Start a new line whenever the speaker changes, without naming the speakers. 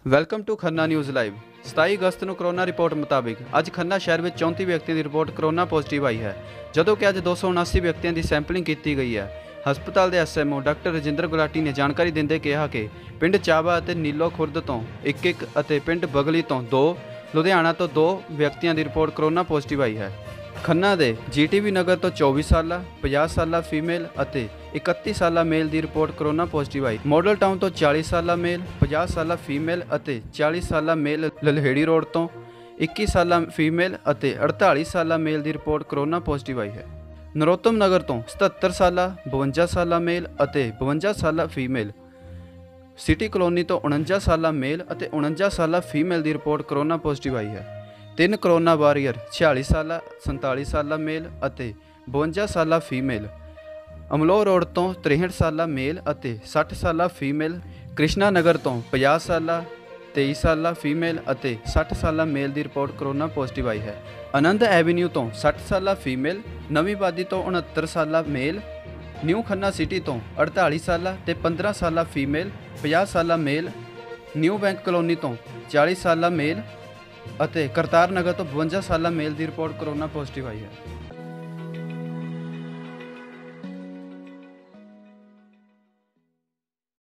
Welcome to Khanna news live. 27 ਅਗਸਤ ਨੂੰ corona report ਮੁਤਾਬਿਕ ਅੱਜ ਖੰਨਾ ਸ਼ਹਿਰ ਵਿੱਚ 34 ਵਿਅਕਤੀਆਂ ਦੀ ਰਿਪੋਰਟ ਕਰੋਨਾ ਪੋਜ਼ਿਟਿਵ ਆਈ ਹੈ, ਜਦੋਂ ਕਿ ਅੱਜ 279 ਵਿਅਕਤੀਆਂ ਦੀ ਸੈਂਪਲਿੰਗ ਕੀਤੀ ਗਈ ਹੈ। ਹਸਪਤਾਲ ਦੇ ਐਸਐਮਓ ਡਾਕਟਰ ਰਜਿੰਦਰ ਗੁਲਾਟੀ ਨੇ ਜਾਣਕਾਰੀ ਦਿੰਦੇ ਕਿਹਾ ਕਿ ਪਿੰਡ ਚਾਬਾ ਅਤੇ ਨੀਲੋ ਖੁਰਦ ਤੋਂ ਇੱਕ ਅਤੇ ਪਿੰਡ ਬਗਲੀ ਤੋਂ 2, ਲੁਧਿਆਣਾ ਤੋਂ 2 ਵਿਅਕਤੀਆਂ ਦੀ ਰਿਪੋਰਟ ਕਰੋਨਾ ਪੋਜ਼ਿਟਿਵ ਆਈ ਹੈ। ਖੰਨਾ ਦੇ ਜੀਟੀਵੀ ਨਗਰ ਤੋਂ 24 ਸਾਲਾ 50 ਸਾਲਾ ਫੀਮੇਲ ਅਤੇ 31 ਸਾਲਾ ਮੇਲ ਦੀ ਰਿਪੋਰਟ ਕਰੋਨਾ ਪੋਜ਼ਿਟਿਵ ਆਈ। ਮਾਡਲ ਟਾਊਨ ਤੋਂ 40 ਸਾਲਾ ਮੇਲ 50 ਸਾਲਾ ਫੀਮੇਲ ਅਤੇ 40 ਸਾਲਾ ਮੇਲ, ਲਲਹੇੜੀ ਰੋਡ ਤੋਂ 21 ਸਾਲਾ ਫੀਮੇਲ ਅਤੇ 48 ਸਾਲਾ ਮੇਲ ਦੀ ਰਿਪੋਰਟ ਕਰੋਨਾ ਪੋਜ਼ਿਟਿਵ ਆਈ ਹੈ। ਨਰੋਤਮ ਨਗਰ ਤੋਂ 77 ਸਾਲਾ 52 ਸਾਲਾ ਮੇਲ ਅਤੇ 52 ਸਾਲਾ ਫੀਮੇਲ, ਸਿਟੀ ਕਲੋਨੀ ਤੋਂ 49 ਸਾਲਾ ਮੇਲ ਅਤੇ 49 ਸਾਲਾ ਫੀਮੇਲ ਦੀ ਰਿਪੋਰਟ ਕਰੋਨਾ ਪੋਜ਼ਿਟਿਵ ਆਈ ਹੈ। 3 ਕਰੋਨਾ ਵਾਰੀਅਰ 46 ਸਾਲਾ 47 ਸਾਲਾ ਮੇਲ ਅਤੇ 52 ਸਾਲਾ ਫੀਮੇਲ, ਅਮਲੋਹ ਰੋਡ ਤੋਂ 63 ਸਾਲਾ ਮੇਲ ਅਤੇ 60 ਸਾਲਾ ਫੀਮੇਲ, ਕ੍ਰਿਸ਼ਨਾ ਨਗਰ ਤੋਂ 50 ਸਾਲਾ 23 ਸਾਲਾ ਫੀਮੇਲ ਅਤੇ 60 ਸਾਲਾ ਮੇਲ ਦੀ ਰਿਪੋਰਟ ਕਰੋਨਾ ਪੋਜ਼ਿਟਿਵ ਆਈ ਹੈ। ਆਨੰਦ ਐਵੀਨਿਊ ਤੋਂ 60 ਸਾਲਾ ਫੀਮੇਲ, ਨਵੀਂ ਬਾਦੀ ਤੋਂ 69 ਸਾਲਾ ਮੇਲ, ਨਿਊ ਖੰਨਾ ਸਿਟੀ ਤੋਂ 48 ਸਾਲਾ ਤੇ 15 ਸਾਲਾ ਫੀਮੇਲ, 50 ਸਾਲਾ ਮੇਲ, ਨਿਊ ਬੈਂਕ ਕਲੋਨੀ ਤੋਂ 40 ਸਾਲਾ ਮੇਲ ਅਤੇ ਕਰਤਾਰ ਨਗਰ ਤੋਂ 52 ਸਾਲਾ ਮੇਲ ਦੀ ਰਿਪੋਰਟ ਕਰੋਨਾ ਪੋਜ਼ਿਟਿਵ ਆਈ ਹੈ।